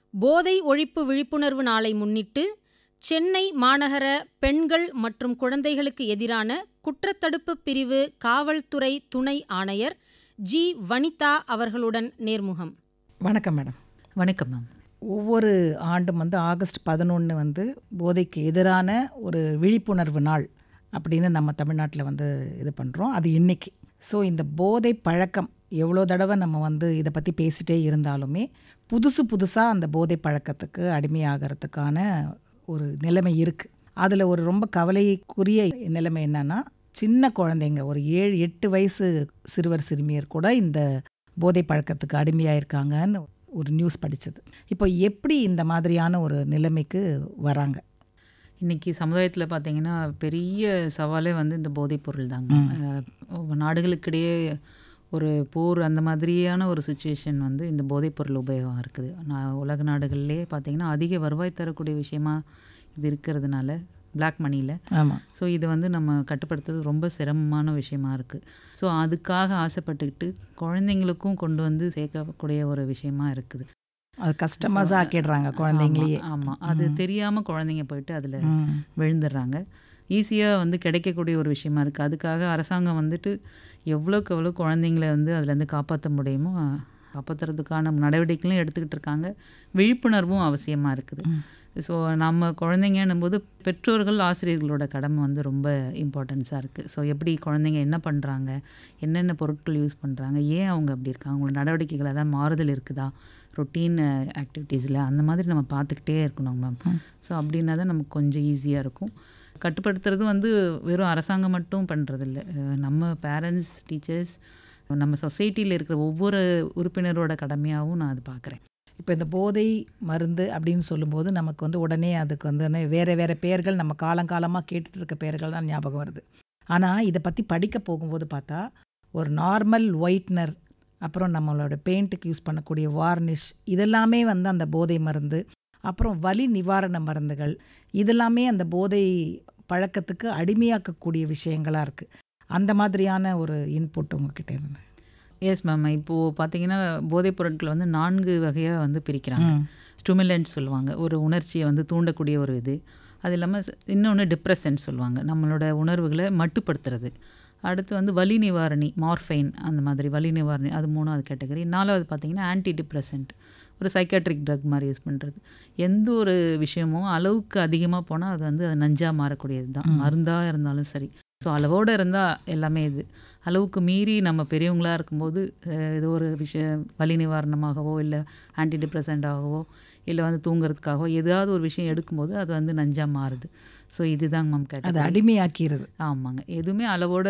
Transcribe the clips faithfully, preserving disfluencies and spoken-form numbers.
போதை ஒழிப்பு விழிப்புணர்வு நாளை முன்னிட்டு சென்னை மாநகர பெண்கள் மற்றும் குழந்தைகளுக்கு எதிரான குற்றத்தடுப்பு பிரிவு காவல்துறை துணை ஆணையர் ஜி வனிதா அவர்களுடன் நேர்முகம். வணக்கம் மேடம். வணக்கம் மேம். ஒவ்வொரு ஆண்டும் வந்து ஆகஸ்ட் பதினொன்று வந்து போதைக்கு எதிரான ஒரு விழிப்புணர்வு நாள் அப்படின்னு நம்ம தமிழ்நாட்டில் வந்து இது பண்ணுறோம். அது இன்னைக்கு. ஸோ இந்த போதை பழக்கம் எவ்வளோ தடவை நம்ம வந்து இதை பற்றி பேசிகிட்டே இருந்தாலுமே புதுசு புதுசாக அந்த போதை பழக்கத்துக்கு அடிமையாகிறதுக்கான ஒரு நிலைமை இருக்குது. அதில் ஒரு ரொம்ப கவலைக்குரிய நிலைமை என்னென்னா, சின்ன குழந்தைங்க ஒரு ஏழு எட்டு வயசு சிறுவர் சிறுமியர் கூட இந்த போதை பழக்கத்துக்கு அடிமையாயிருக்காங்கன்னு ஒரு நியூஸ் படித்தது. இப்போ எப்படி இந்த மாதிரியான ஒரு நிலைமைக்கு வராங்க? இன்றைக்கி சமுதாயத்தில் பார்த்திங்கன்னா பெரிய சவாலே வந்து இந்த போதைப் பொருள் தாங்க. நாடுகளுக்கிடையே ஒரு போர் அந்த மாதிரியான ஒரு சுச்சுவேஷன் வந்து இந்த போதைப்பொருள் உபயோகம் இருக்குது. நான் உலக நாடுகள்லேயே பார்த்திங்கன்னா அதிக வருவாய் தரக்கூடிய விஷயமா இது இருக்கிறதுனால பிளாக் மணியில். ஆமாம். ஸோ இது வந்து நம்ம கட்டுப்படுத்துறது ரொம்ப சிரமமான விஷயமா இருக்குது. ஸோ அதுக்காக ஆசைப்பட்டுக்கிட்டு குழந்தைங்களுக்கும் கொண்டு வந்து சேர்க்கக்கூடிய ஒரு விஷயமா இருக்குது. அது கஸ்டமர்ஸாக ஆக்கிடுறாங்க குழந்தைங்களையே. ஆமாம், அது தெரியாமல் குழந்தைங்க போயிட்டு அதில் விழுந்துடுறாங்க. ஈஸியாக வந்து கிடைக்கக்கூடிய ஒரு விஷயமா இருக்குது. அதுக்காக அரசாங்கம் வந்துட்டு எவ்வளோக்கு எவ்வளோ குழந்தைங்கள வந்து அதுலேருந்து காப்பாற்ற முடியுமோ காப்பாற்றுறதுக்கான நடவடிக்கைகளும் எடுத்துக்கிட்டு இருக்காங்க. விழிப்புணர்வும் அவசியமாக இருக்குது. ஸோ நம்ம குழந்தைங்கன்னும் போது பெற்றோர்கள் ஆசிரியர்களோட கடமை வந்து ரொம்ப இம்பார்ட்டன்ஸாக இருக்குது. ஸோ எப்படி குழந்தைங்க என்ன பண்ணுறாங்க, என்னென்ன பொருட்கள் யூஸ் பண்ணுறாங்க, ஏன் அவங்க அப்படி இருக்காங்க, அவங்களோட நடவடிக்கைகள் ஏதாவது மாறுதல் இருக்குதா ரொட்டீன் ஆக்டிவிட்டீஸில், அந்த மாதிரி நம்ம பார்த்துக்கிட்டே இருக்கணும் மேம். ஸோ அப்படின்னா தான் நமக்கு கொஞ்சம் ஈஸியாக இருக்கும். கட்டுப்படுத்துறது வந்து வெறும் அரசாங்கம் மட்டும் பண்ணுறதில்ல, நம்ம பேரண்ட்ஸ், டீச்சர்ஸ், நம்ம சொசைட்டியில் இருக்கிற ஒவ்வொரு உறுப்பினரோட கடமையாகவும் நான் அது பார்க்குறேன். இப்போ இந்த போதை மருந்து அப்படின்னு சொல்லும்போது நமக்கு வந்து உடனே அதுக்கு வந்து வேறு வேறு பெயர்கள், நம்ம காலங்காலமாக கேட்டுட்டு இருக்க பெயர்கள் தான் ஞாபகம் வருது. ஆனால் இதை பற்றி படிக்க போகும்போது பார்த்தா ஒரு நார்மல் ஒயிட்னர், அப்புறம் நம்மளோட பெயிண்ட்டுக்கு யூஸ் பண்ணக்கூடிய வார்னிஷ், இதெல்லாமே வந்து அந்த போதை மருந்து, அப்புறம் வலி நிவாரண மருந்துகள், இதெல்லாமே அந்த போதை பழக்கத்துக்கு அடிமையாக்கக்கூடிய விஷயங்களாக இருக்குது. அந்த மாதிரியான ஒரு இன்புட் உங்ககிட்ட இருந்து. Yes ma'am. இப்போது பார்த்தீங்கன்னா போதைப் பொருட்கள் வந்து நான்கு வகையாக வந்து பிரிக்கிறாங்க. ஸ்டிமுலன்ட் சொல்லுவாங்க, ஒரு உணர்ச்சியை வந்து தூண்டக்கூடிய ஒரு இது. அது இல்லாமல் இன்னொன்று டிப்ரெசன்ட் சொல்லுவாங்க, நம்மளோட உணர்வுகளை மட்டுப்படுத்துறது. அடுத்து வந்து வலி நிவாரணி, மார்ஃபைன், அந்த மாதிரி வலி நிவாரணி, அது மூணாவது கேட்டகரி. நாலாவது பார்த்திங்கன்னா ஆன்டி டிப்ரெசன்ட், ஒரு சைக்காட்ரிக் ட்ரக் மாதிரி யூஸ் பண்ணுறது. எந்த ஒரு விஷயமும் அளவுக்கு அதிகமாக போனால் அது வந்து அது நஞ்சாக மாறக்கூடியது தான், மருந்தாக இருந்தாலும் சரி. ஸோ அளவோடு இருந்தால் எல்லாமே இது. அளவுக்கு மீறி நம்ம பெரியவங்களாக இருக்கும்போது ஏதோ ஒரு விஷயம் வலி நிவாரணமாகவோ இல்லை ஆன்டி டிப்ரெசண்ட்டாகவோ இல்லை வந்து தூங்குறதுக்காகவோ ஏதாவது ஒரு விஷயம் எடுக்கும்போது அது வந்து நஞ்சாக மாறுது. ஸோ இதுதாங்க மேம் கேட்டது, அது அடிமையாக்கிறது. ஆமாங்க. எதுவுமே அளவோட,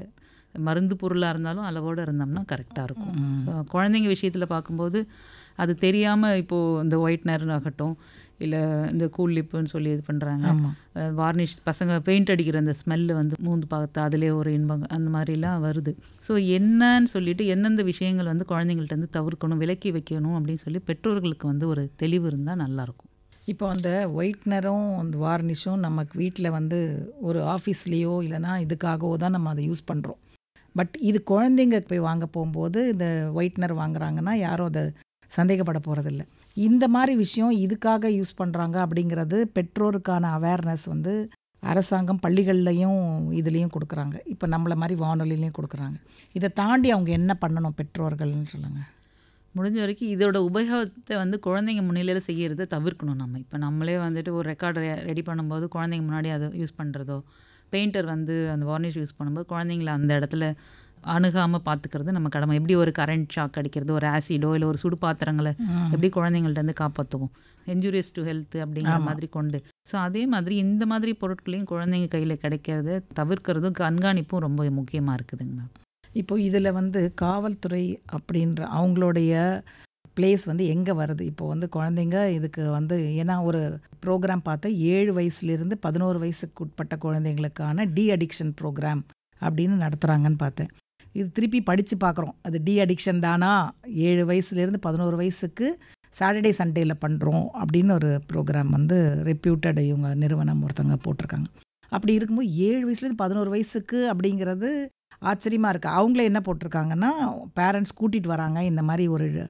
மருந்து பொருளாக இருந்தாலும் அளவோடு இருந்தோம்னா கரெக்டாக இருக்கும். ஸோ குழந்தைங்க விஷயத்தில் பார்க்கும்போது அது தெரியாமல் இப்போது இந்த ஒயிட்னர் ஆகட்டும், இல்லை இந்த கூல் லிப்புன்னு சொல்லி இது பண்ணுறாங்க, வார்னிஷ், பசங்க பெயிண்ட் அடிக்கிற அந்த ஸ்மெல்லு வந்து மூந்து பார்த்து அதிலே ஒரு இன்பம், அந்த மாதிரிலாம் வருது. ஸோ என்னன்னு சொல்லிட்டு எந்தெந்த விஷயங்கள் வந்து குழந்தைங்கள்ட்ட வந்து தவிர்க்கணும், விலக்கி வைக்கணும் அப்படின்னு சொல்லி பெற்றோர்களுக்கு வந்து ஒரு தெளிவு இருந்தால் நல்லாயிருக்கும். இப்போ அந்த ஒயிட்னரும் அந்த வார்னிஷும் நமக்கு வீட்டில் வந்து ஒரு ஆஃபீஸ்லேயோ இல்லைனா இதுக்காகவோ தான் நம்ம அதை யூஸ் பண்ணுறோம். பட் இது குழந்தைங்க போய் வாங்க போகும்போது இந்த ஒயிட்னர் வாங்குறாங்கன்னா யாரும் அதை சந்தேகப்பட போகிறதில்ல. இந்த மாதிரி விஷயம் இதுக்காக யூஸ் பண்ணுறாங்க அப்படிங்கிறது பெற்றோருக்கான அவேர்னஸ் வந்து அரசாங்கம் பள்ளிகள்லையும் இதுலேயும் கொடுக்குறாங்க, இப்போ நம்மளை மாதிரி வானொலிலையும் கொடுக்குறாங்க. இதை தாண்டி அவங்க என்ன பண்ணணும் பெற்றோர்கள்னு சொல்லுங்கள். முடிஞ்ச வரைக்கும் இதோட உபயோகத்தை வந்து குழந்தைங்க முன்னிலையில் செய்கிறத தவிர்க்கணும். நம்ம இப்போ நம்மளே வந்துட்டு ஒரு ரெக்கார்டு ரெடி பண்ணும்போது குழந்தைங்க முன்னாடி அதை யூஸ் பண்ணுறதோ, பெயிண்டர் வந்து அந்த வார்னிஷ் யூஸ் பண்ணும்போது குழந்தைங்கள அந்த இடத்துல அணுகாமல் பார்த்துக்கிறது நம்ம கடமை. எப்படி ஒரு கரண்ட் ஷாக் அடிக்கிறது, ஒரு ஆசிடோ இல்லை ஒரு சுடு பாத்திரங்களை எப்படி குழந்தைங்கள்ட்ட வந்து காப்பாற்றுவோம், இன்ஜூரியஸ் டு ஹெல்த் அப்படிங்கிற மாதிரி கொண்டு. ஸோ அதே மாதிரி இந்த மாதிரி பொருட்களையும் குழந்தைங்க கையில் கிடைக்கிறத தவிர்க்கிறதும் கண்காணிப்பும் ரொம்ப முக்கியமாக இருக்குதுங்க மேம். இப்போ இதில் வந்து காவல்துறை அப்படின்ற அவங்களுடைய பிளேஸ் வந்து எங்கே வருது? இப்போ வந்து குழந்தைங்க இதுக்கு வந்து, ஏன்னா ஒரு ப்ரோக்ராம் பார்த்தேன், ஏழு வயசுலேருந்து பதினோரு வயசுக்கு உட்பட்ட குழந்தைங்களுக்கான டி அடிக்ஷன் ப்ரோக்ராம் அப்படின்னு நடத்துகிறாங்கன்னு பார்த்தேன். இது திருப்பி படித்து பார்க்குறோம், அது டி அடிக்ஷன் தானா, ஏழு வயசுலேருந்து பதினோரு வயசுக்கு சாட்டர்டே சண்டேயில் பண்ணுறோம் அப்படின்னு ஒரு ப்ரோக்ராம் வந்து ரெப்யூட்டட் இவங்க நிறுவனம் ஒருத்தவங்க போட்டிருக்காங்க. அப்படி இருக்கும்போது ஏழு வயசுலேருந்து பதினோரு வயசுக்கு அப்படிங்கிறது ஆச்சரியமாக இருக்குது. அவங்களே என்ன போட்டிருக்காங்கன்னா, பேரண்ட்ஸ் கூட்டிகிட்டு வராங்க, இந்த மாதிரி ஒரு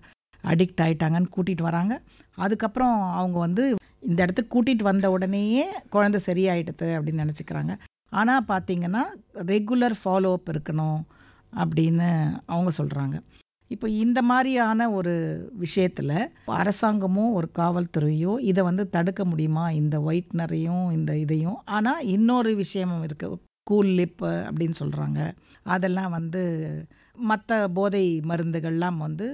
அடிக்ட் ஆகிட்டாங்கன்னு கூட்டிகிட்டு வராங்க. அதுக்கப்புறம் அவங்க வந்து இந்த இடத்துக்கு கூட்டிகிட்டு வந்த உடனேயே குழந்தை சரியாயிடுது அப்படின்னு நினச்சிக்கிறாங்க. ஆனால் பார்த்திங்கன்னா ரெகுலர் ஃபாலோ அப் இருக்கணும் அப்படின்னு அவங்க சொல்கிறாங்க. இப்போ இந்த மாதிரியான ஒரு விஷயத்தில் அரசாங்கமோ ஒரு காவல்துறையோ இதை வந்து தடுக்க முடியுமா, இந்த ஒயிட்னரையும் இந்த இதையும்? ஆனால் இன்னொரு விஷயமும் இருக்குது, கூல் லிப் அப்படின்னு சொல்கிறாங்க. அதெல்லாம் வந்து மற்ற போதை மருந்துகள்லாம் வந்து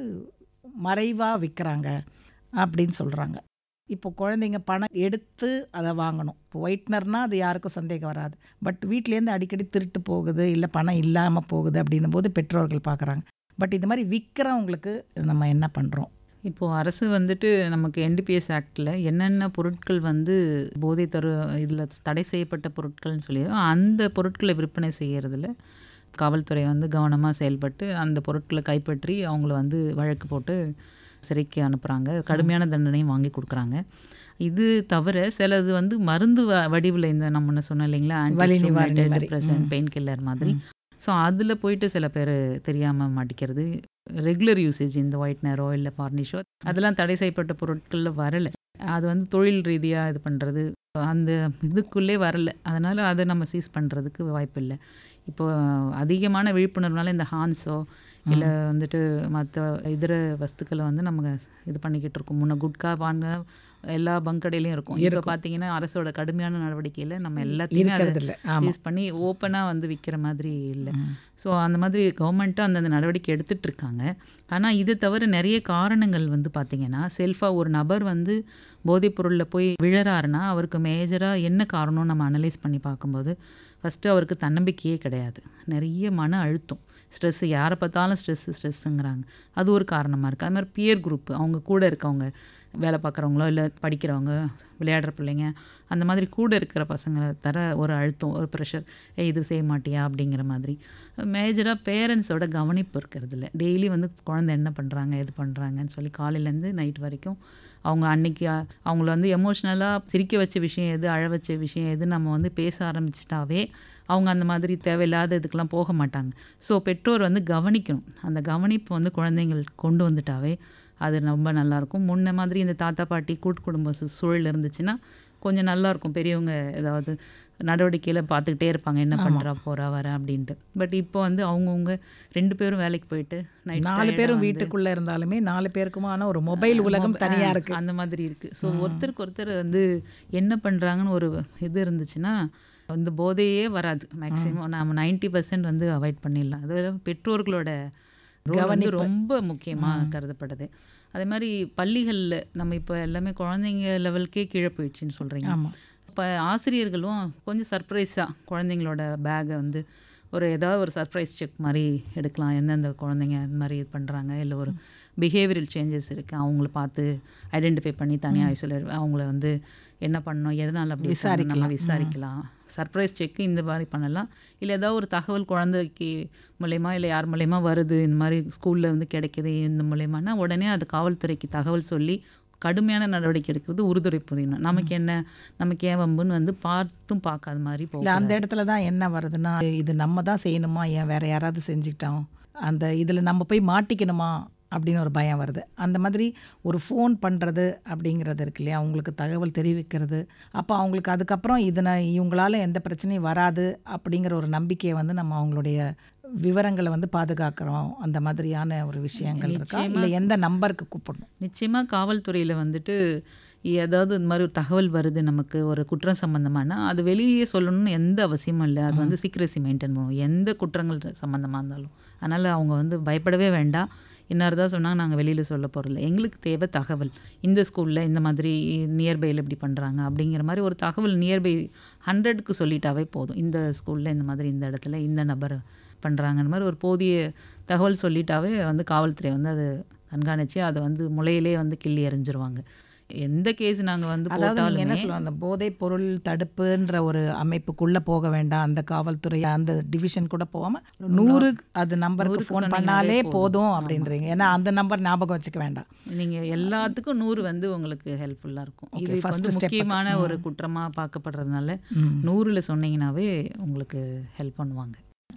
மறைவாக விற்கிறாங்க அப்படின்னு சொல்கிறாங்க. இப்போ குழந்தைங்க பணம் எடுத்து அதை வாங்கணும். இப்போ ஒயிட்னர்னால் அது யாருக்கும் சந்தேகம் வராது. பட் வீட்டிலேருந்து அடிக்கடி திருட்டு போகுது, இல்லை பணம் இல்லாமல் போகுது அப்படின்னும் போது பெற்றோர்கள் பார்க்குறாங்க. பட் இது மாதிரி விற்கிறவங்களுக்கு நம்ம என்ன பண்ணுறோம்? இப்போது அரசு வந்துட்டு நமக்கு என்டிபிஎஸ் ஆக்டில் என்னென்ன பொருட்கள் வந்து போதை தரு இதில் தடை செய்யப்பட்ட பொருட்கள்னு சொல்லி அந்த பொருட்களை விற்பனை செய்கிறதுல காவல்துறை வந்து கவனமாக செயல்பட்டு அந்த பொருட்களை கைப்பற்றி அவங்கள வந்து வழக்கு போட்டு சிறைக்கு அனுப்புகிறாங்க. கடுமையான தண்டனையும் வாங்கி கொடுக்குறாங்க. இது தவிர சிலது வந்து மருந்து வ வடிவில் இந்த நம்ம ஒன்று சொன்னோம் இல்லைங்களா, ஆன்டிஸ்டமினேட்டட், டிப்ரெசன்ட், பெயின் கில்லர் மாதிரி. ஸோ அதில் போயிட்டு சில பேர் தெரியாமல் மாட்டிக்கிறது. ரெகுலர் யூசேஜ் இந்த ஒயிட்னரோ இல்லை வார்னிஷோ அதெல்லாம் தடை செய்யப்பட்ட பொருட்களில் வரலை. அது வந்து தொழில் ரீதியாக இது பண்ணுறது அந்த இதுக்குள்ளே வரலை. அதனால் அதை நம்ம சீஸ் பண்ணுறதுக்கு வாய்ப்பு இல்லை. இப்போ அதிகமான விழிப்புணர்வுனால இந்த ஹான்ஸோ இல்லை வந்துட்டு மற்ற இதர வஸ்துக்களை வந்து நம்ம இது பண்ணிக்கிட்டு இருக்கோம். முன்ன குட்கா பான் எல்லா பங்கடையிலையும் இருக்கும். இப்போ பார்த்தீங்கன்னா அரசோட கடுமையான நடவடிக்கையில் நம்ம எல்லாத்தையுமே அதை சீஸ் பண்ணி ஓப்பனாக வந்து விற்கிற மாதிரி இல்லை. ஸோ அந்த மாதிரி கவர்மெண்ட்டும் அந்தந்த நடவடிக்கை எடுத்துகிட்டு இருக்காங்க. ஆனால் இது தவிர நிறைய காரணங்கள் வந்து பார்த்திங்கன்னா செல்ஃபாக ஒரு நபர் வந்து போதைப்பொருளில் போய் விழறாருன்னா அவருக்கு மேஜராக என்ன காரணம்னு நம்ம அனலைஸ் பண்ணி பார்க்கும்போது ஃபஸ்ட்டு அவருக்கு தன்னம்பிக்கையே கிடையாது. நிறைய மன அழுத்தம், ஸ்ட்ரெஸ்ஸு, யாரை பார்த்தாலும் ஸ்ட்ரெஸ்ஸு ஸ்ட்ரெஸ்ஸுங்கிறாங்க. அது ஒரு காரணமாக இருக்குது. அது மாதிரி பியர் குரூப்பு, அவங்க கூட இருக்கவங்க, வேலை பார்க்குறவங்களோ இல்லை படிக்கிறவங்க, விளையாடுற பிள்ளைங்க, அந்த மாதிரி கூட இருக்கிற பசங்களை தர ஒரு அழுத்தம், ஒரு ப்ரெஷர், ஏ இது செய்ய மாட்டியா அப்படிங்கிற மாதிரி. மேஜராக பேரண்ட்ஸோட கவனிப்பு இருக்கிறது இல்லை. டெய்லி வந்து குழந்தை என்ன பண்ணுறாங்க எது பண்ணுறாங்கன்னு சொல்லி காலையிலேருந்து நைட் வரைக்கும் அவங்க அன்றைக்கி அவங்கள வந்து எமோஷ்னலாக சிரிக்க வச்ச விஷயம் எது, அழ வச்ச விஷயம் எது நம்ம வந்து பேச ஆரம்பிச்சிட்டாவே அவங்க அந்த மாதிரி தேவையில்லாத இதுக்கெலாம் போக மாட்டாங்க. ஸோ பெற்றோர் வந்து கவனிக்கணும். அந்த கவனிப்பு வந்து குழந்தைங்கள் கொண்டு வந்துட்டாவே அது ரொம்ப நல்லாயிருக்கும். முன்ன மாதிரி இந்த தாத்தா பாட்டி கூட்டு குடும்ப சூழல் இருந்துச்சுன்னா கொஞ்சம் நல்லாயிருக்கும். பெரியவங்க ஏதாவது நடவடிக்கையில் பார்த்துக்கிட்டே இருப்பாங்க, என்ன பண்ணுறா போகிறா வர அப்படின்ட்டு. பட் இப்போ வந்து அவங்கவுங்க ரெண்டு பேரும் வேலைக்கு போயிட்டு நைட் நாலு பேரும் வீட்டுக்குள்ளே இருந்தாலுமே நாலு பேருக்குமான ஒரு மொபைல் உலகம் தனியாக இருக்குது, அந்த மாதிரி இருக்குது. ஸோ ஒருத்தருக்கு ஒருத்தர் வந்து என்ன பண்ணுறாங்கன்னு ஒரு இது இருந்துச்சுன்னா இந்த போதையே வராது. மேக்ஸிமம் நம்ம நைன்ட்டி பர்சன்ட் வந்து அவாய்ட் பண்ணிடலாம். அது பெற்றோர்களோட வந்து ரொம்ப முக்கியமாக கருதப்படுது. அதே மாதிரி பள்ளிகளில் நம்ம இப்போ எல்லாமே குழந்தைங்க லெவலுக்கே கீழே போயிடுச்சுன்னு சொல்கிறீங்க. இப்போ ஆசிரியர்களும் கொஞ்சம் சர்ப்ரைஸாக குழந்தைங்களோட பேக்கை வந்து ஒரு ஏதாவது ஒரு சர்ப்ரைஸ் செக் மாதிரி எடுக்கலாம். எந்தெந்த குழந்தைங்க இந்த மாதிரி இது பண்ணுறாங்க, இல்லை ஒரு பிஹேவியரல் சேஞ்சஸ் இருக்குது அவங்கள பார்த்து ஐடென்டிஃபை பண்ணி தனியாக ஐசோலேட் அவங்கள வந்து என்ன பண்ணணும், எதனால் அப்படி நம்ம விசாரிக்கலாம். சர்ப்ரைஸ் செக்கு இந்த மாதிரி பண்ணலாம். இல்லை ஏதாவது ஒரு தகவல் குழந்தைக்கு மூலயமா இல்லை யார் மூலயமா வருது, இந்த மாதிரி ஸ்கூலில் வந்து கிடைக்கிது இந்த மூலயமானா உடனே அது காவல்துறைக்கு தகவல் சொல்லி கடுமையான நடவடிக்கை எடுக்கிறது உறுதுறை புரியணும். நமக்கு என்ன நமக்கு ஏன் வம்புன்னு வந்து பார்த்தும் பார்க்காத மாதிரி போகல. அந்த இடத்துல தான் என்ன வருதுன்னா, இது நம்ம தான் செய்யணுமா, ஏன் வேறு யாராவது செஞ்சுக்கிட்டோம், அந்த இதில் நம்ம போய் மாட்டிக்கணுமா அப்படின்னு ஒரு பயம் வருது. அந்த மாதிரி ஒரு ஃபோன் பண்ணுறது அப்படிங்கிறது இருக்கு இல்லையா, அவங்களுக்கு தகவல் தெரிவிக்கிறது. அப்போ அவங்களுக்கு அதுக்கப்புறம் இதனை இவங்களால் எந்த பிரச்சனையும் வராது அப்படிங்கிற ஒரு நம்பிக்கையை வந்து நம்ம அவங்களுடைய விவரங்களை வந்து பாதுகாக்கிறோம். அந்த மாதிரியான ஒரு விஷயங்கள் இருக்கா, இல்லை எந்த நம்பருக்கு கூப்பிடணும்? நிச்சயமாக காவல்துறையில் வந்துட்டு ஏதாவது இந்த மாதிரி ஒரு தகவல் வருது நமக்கு ஒரு குற்றம் சம்மந்தமானா அது வெளியே சொல்லணும்னு எந்த அவசியமும் இல்லை. அது வந்து சீக்ரெசி மெயின்டைன் பண்ணுவோம் எந்த குற்றங்கள் சம்மந்தமாக இருந்தாலும். அதனால் அவங்க வந்து பயப்படவே வேண்டாம். இன்னார் தான் சொன்னாங்க நாங்கள் வெளியில் சொல்ல போகிறதில்ல, எங்களுக்கு தேவை தகவல். இந்த ஸ்கூலில் இந்த மாதிரி நியர்பையில் இப்படி பண்ணுறாங்க அப்படிங்கிற மாதிரி ஒரு தகவல் நியர்பை ஹண்ட்ரடுக்கு சொல்லிட்டாவே போதும். இந்த ஸ்கூலில் இந்த மாதிரி இந்த இடத்துல இந்த நபர் பண்ணுறாங்கன்ற மாதிரி ஒரு போதிய தகவல் சொல்லிட்டாவே வந்து காவல்துறை வந்து அதை கண்காணித்து அதை வந்து முளையிலே வந்து கிள்ளி எறிஞ்சிருவாங்க. எந்த கேஸ் நாங்கள் வந்து போட்டாலும் என்ன சொல்லுவோம், அந்த போதைப் பொருள் தடுப்புன்ற ஒரு அமைப்புக்குள்ளே போக வேண்டாம், அந்த காவல்துறை அந்த டிவிஷன் கூட போகாமல் நூறு அது நம்பருக்கு ஃபோன் பண்ணாலே போதும் அப்படின்றீங்க. ஏன்னா அந்த நம்பர் ஞாபகம் வச்சுக்க வேண்டாம். நீங்கள் எல்லாத்துக்கும் நூறு வந்து உங்களுக்கு ஹெல்ப்ஃபுல்லாக இருக்கும். இது ஃபஸ்ட்டு முக்கியமான ஒரு குற்றமாக பார்க்கப்படுறதுனால நூறில் சொன்னீங்கன்னாவே உங்களுக்கு ஹெல்ப் பண்ணுவாங்க.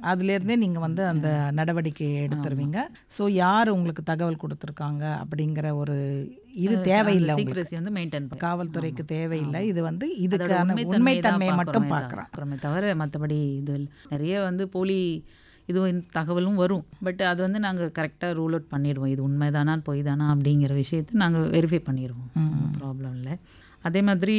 அதுலேருந்தே நீங்கள் வந்து அந்த நடவடிக்கையை எடுத்துருவீங்க. ஸோ யார் உங்களுக்கு தகவல் கொடுத்துருக்காங்க அப்படிங்கிற ஒரு இது தேவையில்லை உங்களுக்கு. சீக்ரெசி வந்து மெயின்டைன் காவல்துறைக்கு தேவையில்லை. இது வந்து இதுக்கான உண்மைத்தன்மையை மட்டும் பார்க்குறோம் தவிர மற்றபடி இது நிறைய வந்து போலி இதுவும் தகவலும் வரும். பட் அது வந்து நாங்கள் கரெக்டாக ரூல் அவுட் பண்ணிடுவோம். இது உண்மைதானா பொய் தானா அப்படிங்கிற விஷயத்தை நாங்கள் வெரிஃபை பண்ணிடுவோம். ப்ராப்ளம் இல்லை. அதே மாதிரி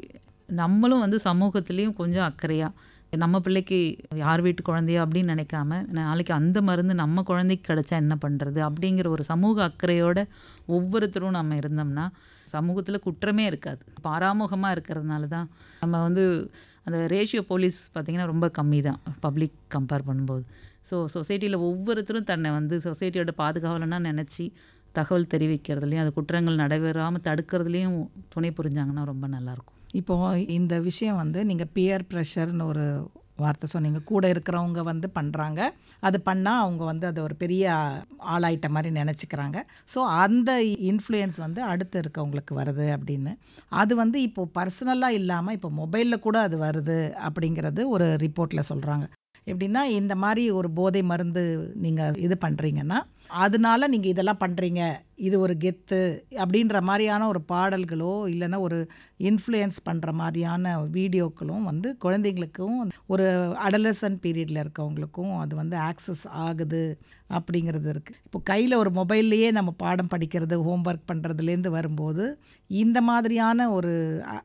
நம்மளும் வந்து சமூகத்துலேயும் கொஞ்சம் அக்கறையாக நம்ம பிள்ளைக்கு யார் வீட்டு குழந்தையோ அப்படின்னு நினைக்காம நாளைக்கு அந்த மருந்து நம்ம குழந்தைக்கு கிடைச்சா என்ன பண்ணுறது அப்படிங்கிற ஒரு சமூக அக்கறையோட ஒவ்வொருத்தரும் நம்ம இருந்தோம்னா சமூகத்தில் குற்றமே இருக்காது. பாராமுகமாக இருக்கிறதுனால தான் நம்ம வந்து அந்த ரேஷியோ போலீஸ் பார்த்திங்கன்னா ரொம்ப கம்மி தான் பப்ளிக் கம்பேர் பண்ணும்போது. ஸோ சொசைட்டியில் ஒவ்வொருத்தரும் தன்னை வந்து சொசைட்டியோட பாதுகாவலனா நினச்சி தகவல் தெரிவிக்கிறதுலையும் அது குற்றங்கள் நடைபெறாமல் தடுக்கிறதுலையும் துணை புரிஞ்சாங்கன்னா ரொம்ப நல்லாயிருக்கும். இப்போது இந்த விஷயம் வந்து நீங்கள் பியர் ப்ரெஷர்னு ஒரு வார்த்தை சொன்னீங்க. கூட இருக்கிறவங்க வந்து பண்ணுறாங்க, அது பண்ணால் அவங்க வந்து அது ஒரு பெரிய ஆளாயிட்ட மாதிரி நினச்சிக்கிறாங்க. ஸோ அந்த இன்ஃப்ளூயன்ஸ் வந்து அடுத்து இருக்கவங்களுக்கு வருது அப்படின்னு. அது வந்து இப்போது பர்சனலாக இல்லாமல் இப்போ மொபைலில் கூட அது வருது அப்படிங்கிறது ஒரு ரிப்போர்ட்டில் சொல்கிறாங்க. எப்படின்னா இந்த மாதிரி ஒரு போதை மருந்து நீங்கள் இது பண்ணுறீங்கன்னா அதனால நீங்கள் இதெல்லாம் பண்ணுறீங்க, இது ஒரு கெத்து அப்படின்ற மாதிரியான ஒரு பாடல்களோ இல்லைன்னா ஒரு இன்ஃப்ளூயன்ஸ் பண்ணுற மாதிரியான வீடியோக்களும் வந்து குழந்தைங்களுக்கும் ஒரு அடலசன்ட் பீரியடில் இருக்கவங்களுக்கும் அது வந்து ஆக்சஸ் ஆகுது அப்படிங்கிறது இருக்குது. இப்போ கையில் ஒரு மொபைல்லையே நம்ம பாடம் படிக்கிறது, ஹோம்ஒர்க் பண்ணுறதுலேருந்து வரும்போது இந்த மாதிரியான ஒரு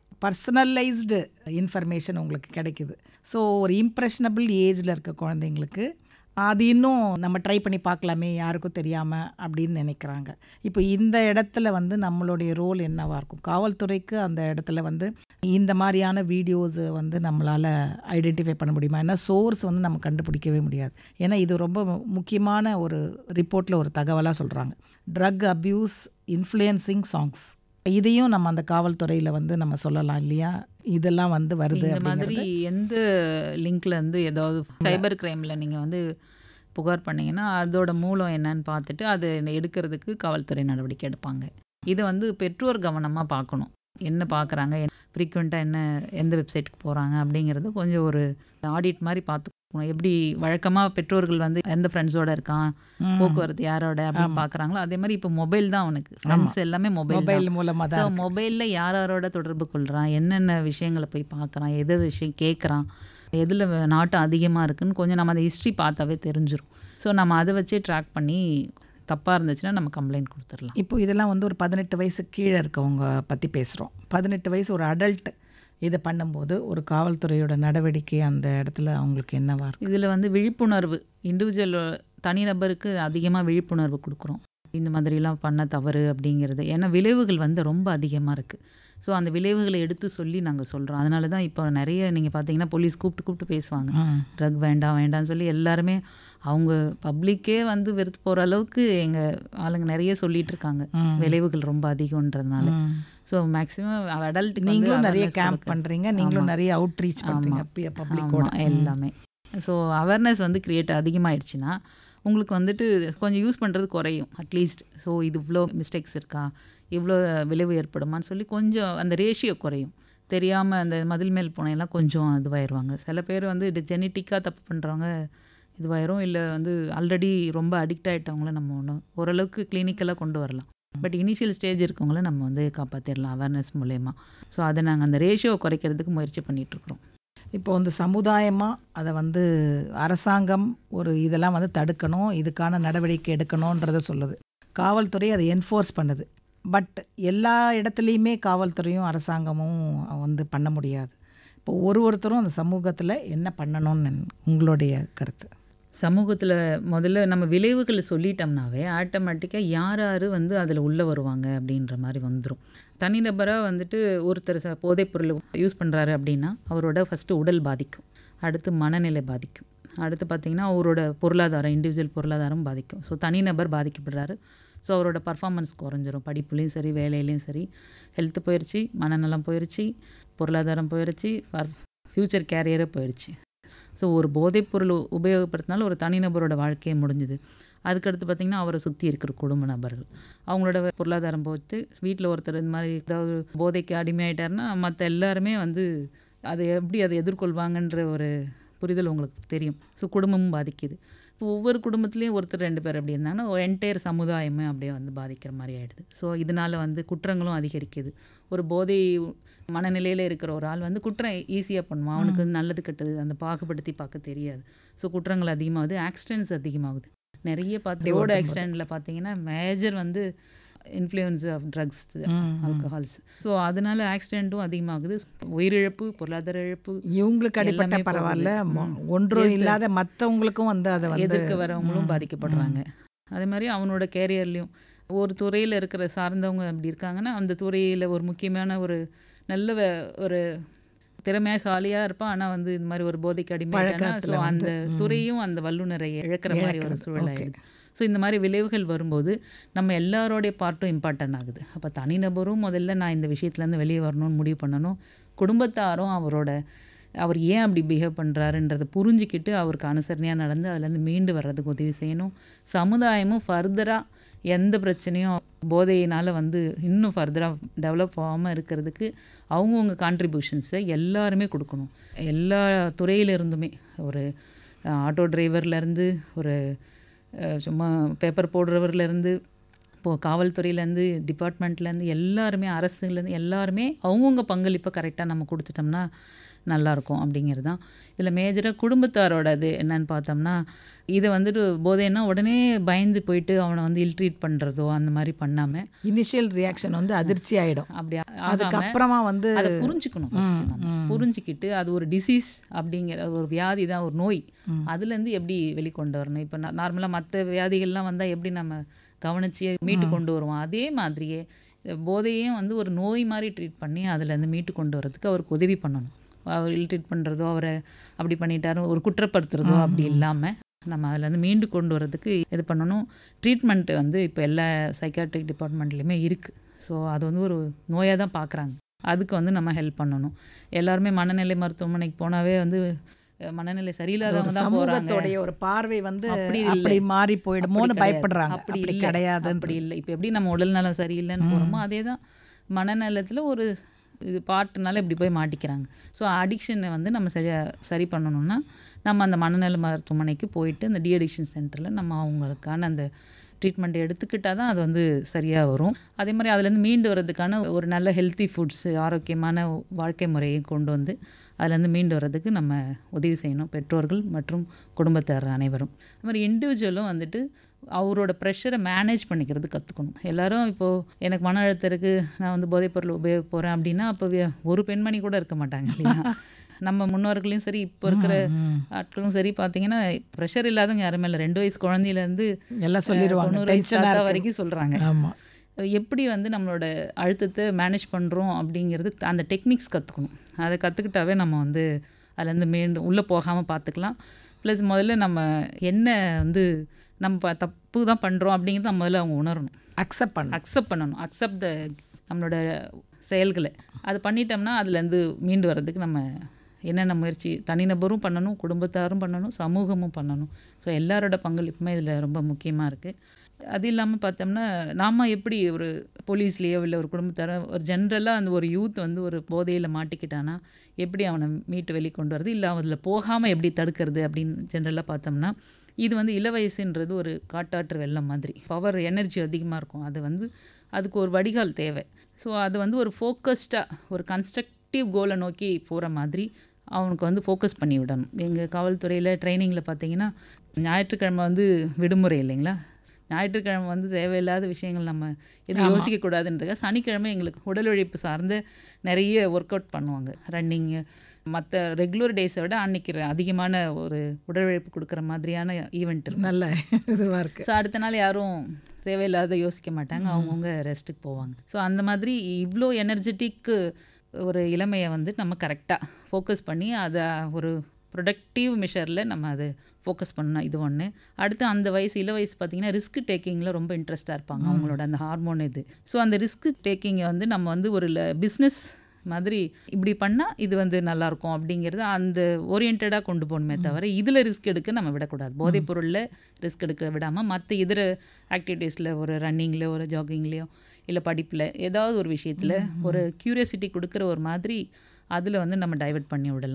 பர்சனலைஸ்டு இன்ஃபர்மேஷன் உங்களுக்கு கிடைக்குது. ஸோ ஒரு இம்ப்ரெஷனபிள் ஏஜில் இருக்க குழந்தைங்களுக்கு அது இன்னும் நம்ம ட்ரை பண்ணி பார்க்கலாமே யாருக்கும் தெரியாமல் அப்படின்னு நினைக்கிறாங்க. இப்போ இந்த இடத்துல வந்து நம்மளுடைய ரோல் என்னவாக இருக்கும்? காவல்துறைக்கு அந்த இடத்துல வந்து இந்த மாதிரியான வீடியோஸை வந்து நம்மளால் ஐடென்டிஃபை பண்ண முடியுமா? ஏன்னா சோர்ஸ் வந்து நம்ம கண்டுபிடிக்கவே முடியாது. ஏன்னா இது ரொம்ப முக்கியமான ஒரு ரிப்போர்ட்டில் ஒரு தகவலாக சொல்கிறாங்க. Drug abuse influencing songs. இதையும் நம்ம அந்த காவல்துறையில் வந்து நம்ம சொல்லலாம் இல்லையா? இதெல்லாம் வந்து வருது. இந்த மாதிரி எந்த லிங்க்ல இருந்து ஏதாவது சைபர் கிரைமில் நீங்கள் வந்து புகார் பண்ணிங்கன்னா அதோட மூலம் என்னன்னு பார்த்துட்டு அதை எடுக்கிறதுக்கு காவல்துறை நடவடிக்கை எடுப்பாங்க. இதை வந்து பெற்றோர் கவனமாக பார்க்கணும். என்ன பார்க்குறாங்க, ஃப்ரீக்வெண்ட்டாக என்ன எந்த வெப்சைட்டுக்கு போகிறாங்க அப்படிங்கிறது கொஞ்சம் ஒரு ஆடிட் மாதிரி பார்த்துக்கணும். எப்படி வழக்கமாக பெற்றோர்கள் வந்து எந்த ஃப்ரெண்ட்ஸோட இருக்கான், போக்குவரத்து யாரோட அப்படின்னு பார்க்குறாங்களோ அதே மாதிரி இப்போ மொபைல் தான் அவனுக்கு ஃப்ரெண்ட்ஸ் எல்லாமே மொபைல் மொபைல் மூலமாக தான். ஸோ மொபைலில் யார் யாரோட தொடர்பு கொள்கிறான், என்னென்ன விஷயங்களை போய் பார்க்குறான், எது விஷயம் கேட்குறான், எதில் நாட்டம் அதிகமாக இருக்குன்னு கொஞ்சம் நம்ம அந்த ஹிஸ்ட்ரி பார்த்தாவே தெரிஞ்சிடும். ஸோ நம்ம அதை வச்சே ட்ராக் பண்ணி தப்பாக இருந்துச்சுன்னா நம்ம கம்ப்ளைண்ட் கொடுத்துடலாம். இப்போ இதெல்லாம் வந்து ஒரு பதினெட்டு வயசு கீழே இருக்கவங்க பற்றி பேசுகிறோம். பதினெட்டு வயசு ஒரு அடல்ட் இதை பண்ணும்போது ஒரு காவல்துறையோட நடவடிக்கை அந்த இடத்துல அவங்களுக்கு என்னவா இருக்கும்? இதில் வந்து விழிப்புணர்வு இண்டிவிஜுவல் தனிநபருக்கு அதிகமாக விழிப்புணர்வு கொடுக்குறோம். இந்த மாதிரிலாம் பண்ண தவறு அப்படிங்கிறது. ஏன்னா விளைவுகள் வந்து ரொம்ப அதிகமாக இருக்குது. ஸோ அந்த விளைவுகளை எடுத்து சொல்லி நாங்கள் சொல்கிறோம். அதனால தான் இப்போ நிறைய நீங்கள் பார்த்தீங்கன்னா போலீஸ் கூப்பிட்டு கூப்பிட்டு பேசுவாங்க, ட்ரக் வேண்டாம் வேண்டாம்னு சொல்லி எல்லாருமே அவங்க பப்ளிக்கே வந்து வெறுத்து போகிற அளவுக்கு எங்கள் ஆளுங்க நிறைய சொல்லிட்டு இருக்காங்க. விளைவுகள் ரொம்ப அதிகன்றதுனால. ஸோ மேக்ஸிமம் அடல்ட் நீங்களும் நிறைய கேம்ப் பண்ணுறீங்க, நீங்களும் நிறைய அவுட் ரீச் பண்ணுறீங்க பப்ளிக்கோட எல்லாமே. ஸோ அவேர்னஸ் வந்து கிரியேட் அதிகமாகிடுச்சுன்னா உங்களுக்கு வந்துட்டு கொஞ்சம் யூஸ் பண்ணுறது குறையும் அட்லீஸ்ட். ஸோ இது இவ்வளோ மிஸ்டேக்ஸ் இருக்கா, இவ்வளோ விளைவு ஏற்படுமான்னு சொல்லி கொஞ்சம் அந்த ரேஷியோ குறையும். தெரியாமல் அந்த மதில் மேல் போனையெல்லாம் கொஞ்சம் இதுவாயிருவாங்க. சில பேர் வந்து இது ஜெனட்டிக்காக தப்பு பண்ணுறவங்க இதுவாயிரும், இல்லை வந்து ஆல்ரெடி ரொம்ப அடிக்ட் ஆகிட்டவங்கள நம்ம ஒன்று ஓரளவுக்கு கிளினிக்கலாக கொண்டு வரலாம். பட் இனிஷியல் ஸ்டேஜ் இருக்கவங்கள நம்ம வந்து காப்பாற்றிடலாம் அவேர்னஸ் மூலயமா. ஸோ அதை நாங்கள் அந்த ரேஷியோ குறைக்கிறதுக்கு முயற்சி பண்ணிகிட்ருக்குறோம். இப்போ வந்து சமுதாயமாக அதை வந்து அரசாங்கம் ஒரு இதெல்லாம் வந்து தடுக்கணும், இதுக்கான நடவடிக்கை எடுக்கணுன்றதை சொல்லுது. காவல்துறை அதை என்ஃபோர்ஸ் பண்ணுது. பட் எல்லா இடத்துலையுமே காவல்துறையும் அரசாங்கமும் வந்து பண்ண முடியாது. இப்போ ஒரு ஒருத்தரும் அந்த சமூகத்தில் என்ன பண்ணணும்னு உங்களுடைய கருத்து? சமூகத்தில் முதல்ல நம்ம விளைவுகளை சொல்லிட்டோம்னாவே ஆட்டோமேட்டிக்காக யார் யார் வந்து அதில் உள்ளே வருவாங்க அப்படின்ற மாதிரி வந்துடும். தனிநபராக வந்துட்டு ஒருத்தர் ச போதைப்பொருள் யூஸ் பண்ணுறாரு அப்படின்னா அவரோட ஃபஸ்ட்டு உடல் பாதிக்கும், அடுத்து மனநிலை பாதிக்கும், அடுத்து பார்த்திங்கன்னா அவரோட பொருளாதாரம் இண்டிவிஜுவல் பொருளாதாரம் பாதிக்கும். ஸோ தனிநபர் பாதிக்கப்படுறாரு. ஸோ அவரோட பர்ஃபார்மன்ஸ் குறைஞ்சிரும். படிப்புலேயும் சரி வேலையிலையும் சரி ஹெல்த்து போயிடுச்சு, மனநலம் போயிடுச்சு, பொருளாதாரம் போயிடுச்சு, ஃப்யூச்சர் கேரியரே போயிடுச்சு. ஸோ ஒரு போதைப்பொருள் உபயோகப்படுத்தினாலும் ஒரு தனிநபரோட வாழ்க்கையை முடிஞ்சுது. அதுக்கடுத்து பார்த்திங்கன்னா அவரை சுற்றி இருக்கிற குடும்ப நபர்கள் அவங்களோட பொருளாதாரம் போட்டு வீட்டில் ஒருத்தர் இந்த மாதிரி ஏதாவது போதைக்கு அடிமையாயிட்டாருன்னா மற்ற எல்லாருமே வந்து அதை எப்படி அதை எதிர்கொள்வாங்கன்ற ஒரு புரிதல் உங்களுக்கு தெரியும். ஸோ குடும்பமும் பாதிக்குது. இப்போ ஒவ்வொரு குடும்பத்துலேயும் ஒருத்தர் ரெண்டு பேர் அப்படி இருந்தாங்கன்னா என்டையர் சமுதாயமே அப்படியே வந்து பாதிக்கிற மாதிரி ஆகிடுது. ஸோ இதனால் வந்து குற்றங்களும் அதிகரிக்குது. ஒரு போதை மனநிலையில் இருக்கிற ஒரு ஆள் வந்து குற்றம் ஈஸியாக பண்ணுவான். அவனுக்கு நல்லது கெட்டது அந்த பாகுபடுத்தி பார்க்க தெரியாது. ஸோ குற்றங்கள் அதிகமாகுது, ஆக்சிடென்ட்ஸ் அதிகமாகுது. நிறைய பார்த்து ரோடு ஆக்சிடெண்ட்டில் பார்த்தீங்கன்னா மேஜர் வந்து influence of drugs, alcohols. So அதனால ஆக்சிடெண்ட்டும் அதிகமாகுது. உயிரிழப்பு, பொருளாதார இழப்பு இவங்களுக்கு அடிப்பட்ட பரவாயில்ல, ஒன்றும் இல்லாத மற்றவங்களுக்கும் வந்து அதை வந்து எதிர்க்க வரவங்களும் பாதிக்கப்படுறாங்க. அதே மாதிரி அவனோட கேரியர்லேயும் ஒரு துறையில் இருக்கிற சார்ந்தவங்க அப்படி இருக்காங்கன்னா அந்த துறையில் ஒரு முக்கியமான ஒரு நல்ல ஒரு திறமையாசாலியாக இருப்பான். ஆனால் வந்து இந்த மாதிரி ஒரு போதைக்கு அடிமையானா ஸோ அந்த துறையும் அந்த வல்லுநரை இழக்கிற மாதிரி ஒரு சூழல் ஆகிடுது. ஸோ இந்த மாதிரி விளைவுகள் வரும்போது நம்ம எல்லாரோடைய பார்ட்டும் இம்பார்ட்டன்ட் ஆகுது. அப்போ தனிநபரும் முதல்ல நான் இந்த விஷயத்துலேருந்து வெளியே வரணும்னு முடிவு பண்ணணும். குடும்பத்தாரும் அவரோட அவர் ஏன் அப்படி பிஹேவ் பண்ணுறாருன்றதை புரிஞ்சிக்கிட்டு அவருக்கு அனுசரணையாக நடந்து அதுலேருந்து மீண்டு வர்றதுக்கு உதவி செய்யணும். சமுதாயமும் ஃபர்தராக எந்த பிரச்சனையும் போதையினால் வந்து இன்னும் ஃபர்தராக டெவலப் ஆகாமல் இருக்கிறதுக்கு அவங்கவுங்க கான்ட்ரிபியூஷன்ஸை எல்லாருமே கொடுக்கணும். எல்லா துறையிலிருந்துமே ஒரு ஆட்டோ டிரைவர்லேருந்து ஒரு சும்மா பேப்பர் போடுறவர்லேருந்து இப்போது காவல்துறையிலேருந்து டிபார்ட்மெண்ட்லேருந்து எல்லாருமே அரசுலேருந்து எல்லாருமே அவங்கவுங்க பங்களிப்பை கரெக்டாக நம்ம கொடுத்துட்டோம்னா நல்லாயிருக்கும் அப்படிங்கிறது தான். இதில் மேஜராக குடும்பத்தாரோட இது என்னன்னு பார்த்தோம்னா இதை வந்துட்டு போதைன்னா உடனே பயந்து போயிட்டு அவனை வந்து இல்ட்ரீட் பண்ணுறதோ அந்த மாதிரி பண்ணாமல் இனிஷியல் ரியாக்ஷன் வந்து அதிர்ச்சி ஆகிடும். அப்படி அதுக்கப்புறமா வந்து அதை புரிஞ்சுக்கணும். புரிஞ்சுக்கிட்டு அது ஒரு டிசீஸ் அப்படிங்கிற ஒரு வியாதி தான், ஒரு நோய். அதுலேருந்து எப்படி வெளிக்கொண்டு வரணும்? இப்போ நார்மலாக மற்ற வியாதிகள்லாம் வந்தால் எப்படி நம்ம கவனிச்சு மீட்டு கொண்டு வருவோம், அதே மாதிரியே போதையும் வந்து ஒரு நோய் மாதிரி ட்ரீட் பண்ணி அதுலேருந்து மீட்டு கொண்டு வரதுக்கு அவருக்கு உதவி பண்ணணும். அவர் இல்ட்ரீட் பண்ணுறதோ அவரை அப்படி பண்ணிட்டாரோ ஒரு குற்றப்படுத்துறதோ அப்படி இல்லாமல் நம்ம அதுலேருந்து மீண்டு கொண்டு வரதுக்கு இது பண்ணணும். ட்ரீட்மெண்ட்டு வந்து இப்போ எல்லா சைக்காட்ரிக் டிபார்ட்மெண்ட்லேயுமே இருக்குது. ஸோ அது வந்து ஒரு நோயாக தான் பார்க்குறாங்க. அதுக்கு வந்து நம்ம ஹெல்ப் பண்ணணும். எல்லாருமே மனநிலை மருத்துவமனைக்கு போனாவே வந்து மனநிலை சரியில்லாதவங்க தான் போகிறாங்க. ஒரு பார்வை வந்து அப்படி மாறி போயிடுமோன்னு பயப்படுறாங்க. அப்படி கிடையாது, அப்படி இல்லை. இப்போ எப்படி நம்ம உடல் நலம் சரியில்லைன்னு போகிறோமோ அதே தான் மனநலத்தில் ஒரு இது பாட்டுனால இப்படி போய் மாட்டிக்கிறாங்க. ஸோ அடிக்ஷனை வந்து நம்ம சரியாக சரி பண்ணணும்னா நம்ம அந்த மனநல மருத்துவமனைக்கு போயிட்டு அந்த டி அடிக்ஷன் சென்டரில் நம்ம அவங்களுக்கான அந்த ட்ரீட்மெண்ட் எடுத்துக்கிட்டால் தான் அது வந்து சரியாக வரும். அதே மாதிரி அதுலேருந்து மீண்டு வர்றதுக்கான ஒரு நல்ல ஹெல்த்தி ஃபுட்ஸு, ஆரோக்கியமான வாழ்க்கை முறையை கொண்டு வந்து அதுலேருந்து மீண்டு வர்றதுக்கு நம்ம உதவி செய்யணும், பெற்றோர்கள் மற்றும் குடும்பத்தார் அனைவரும். அது மாதிரி இண்டிவிஜுவலும் வந்துட்டு அவரோட ப்ரெஷரை மேனேஜ் பண்ணிக்கிறது கற்றுக்கணும். எல்லோரும் இப்போது எனக்கு மன அழுத்தம் இருக்குது, நான் வந்து போதைப்பொருள் உபயோக போகிறேன் அப்படின்னா அப்போ ஒரு பெண்மணி கூட இருக்க மாட்டாங்க இல்லையா? நம்ம முன்னோர்களையும் சரி இப்போ இருக்கிற ஆட்களும் சரி பார்த்தீங்கன்னா ப்ரெஷர் இல்லாதவங்க யாருமே இல்லை. ரெண்டு வயசு குழந்தையிலேருந்து எல்லாம் சொல்லிடுவாங்க, தொண்ணூறு வயசு தாத்தா வரைக்கும் சொல்கிறாங்க. எப்படி வந்து நம்மளோட அழுத்தத்தை மேனேஜ் பண்ணுறோம் அப்படிங்கிறது அந்த டெக்னிக்ஸ் கற்றுக்கணும். அதை கற்றுக்கிட்டாவே நம்ம வந்து அதுலேருந்து மீண்டும் உள்ளே போகாமல் பார்த்துக்கலாம். ப்ளஸ் முதல்ல நம்ம என்ன வந்து நம்ம தப்பு தான் பண்ணுறோம் அப்படிங்கிறது நம்ம முதல்ல அவங்க உணரணும், அக்செப்ட் பண்ணணும் அக்செப்ட் பண்ணணும் அக்செப்ட் த நம்மளோட செயல்களை. அது பண்ணிட்டோம்னா அதுலேருந்து மீண்டு வர்றதுக்கு நம்ம என்னென்ன முயற்சி தனிநபரும் பண்ணணும், குடும்பத்தாரும் பண்ணணும், சமூகமும் பண்ணணும். ஸோ எல்லாரோட பங்களிப்புமே இதில் ரொம்ப முக்கியமாக இருக்குது. அது இல்லாமல் பார்த்தோம்னா நாம் எப்படி ஒரு போலீஸ்லேயோ இல்லை ஒரு குடும்பத்தாரோ ஒரு ஜென்ரலாக அந்த ஒரு யூத் வந்து ஒரு போதையில் மாட்டிக்கிட்டானா எப்படி அவனை மீட்டு வெளி கொண்டு வரது, இல்லை அதில் போகாமல் எப்படி தடுக்கிறது அப்படின்னு ஜென்ரலாக பார்த்தோம்னா இது வந்து இளவயசுன்றது ஒரு காட்டாற்று வெள்ளம் மாதிரி, பவர் எனர்ஜி அதிகமாக இருக்கும். அது வந்து அதுக்கு ஒரு வடிகால் தேவை. ஸோ அது வந்து ஒரு ஃபோக்கஸ்டாக ஒரு கன்ஸ்ட்ரக்டிவ் கோலை நோக்கி போகிற மாதிரி அவனுக்கு வந்து ஃபோக்கஸ் பண்ணி விடணும். எங்கள் காவல்துறையில் ட்ரைனிங்கில் பார்த்தீங்கன்னா ஞாயிற்றுக்கிழமை வந்து விடுமுறை இல்லைங்களா, ஞாயிற்றுக்கிழமை வந்து தேவையில்லாத விஷயங்கள் நம்ம எதுவும் யோசிக்கக்கூடாதுன்றத சனிக்கிழமை எங்களுக்கு உடல் உழைப்பு சார்ந்த நிறைய ஒர்க் அவுட் பண்ணுவாங்க. ரன்னிங்கு மற்ற ரெகுலர் டேஸை விட அன்றைக்கி அதிகமான ஒரு உடல் உழைப்பு கொடுக்குற மாதிரியான ஈவெண்ட் நல்ல இதுவாக இருக்குது. ஸோ அடுத்த நாள் யாரும் தேவையில்லாத யோசிக்க மாட்டாங்க, அவங்கவுங்க ரெஸ்ட்டுக்கு போவாங்க. ஸோ அந்த மாதிரி இவ்வளோ எனர்ஜெட்டிக் ஒரு இளமையை வந்து நம்ம கரெக்டாக ஃபோக்கஸ் பண்ணி அதை ஒரு ப்ரொடக்டிவ் மெஷரில் நம்ம அதை ஃபோக்கஸ் பண்ணோம். இது ஒன்று. அடுத்து அந்த வயசு இள வயசு பார்த்திங்கன்னா ரிஸ்க் டேக்கிங்கில் ரொம்ப இன்ட்ரெஸ்ட்டாக இருப்பாங்க, அவங்களோட அந்த ஹார்மோன் இது. ஸோ அந்த ரிஸ்க் டேக்கிங்கை வந்து நம்ம வந்து ஒரு பிஸ்னஸ் மாதிரி இப்படி பண்ணால் இது வந்து நல்லாயிருக்கும் அப்படிங்கிறது அந்த ஓரியன்டாக கொண்டு போகணுமே தவிர இதில் ரிஸ்க் எடுக்க நம்ம விடக்கூடாது. போதைப் பொருளில் ரிஸ்க் எடுக்க விடாமல் மற்ற இதர ஆக்டிவிட்டீஸில் ஒரு ரன்னிங்லேயோ ஒரு ஜாகிங்லேயோ இல்லை படிப்பில் ஏதாவது ஒரு விஷயத்தில் ஒரு க்யூரியாசிட்டி கொடுக்குற ஒரு மாதிரி அதில் வந்து நம்ம டைவர்ட் பண்ணி விடலாம்.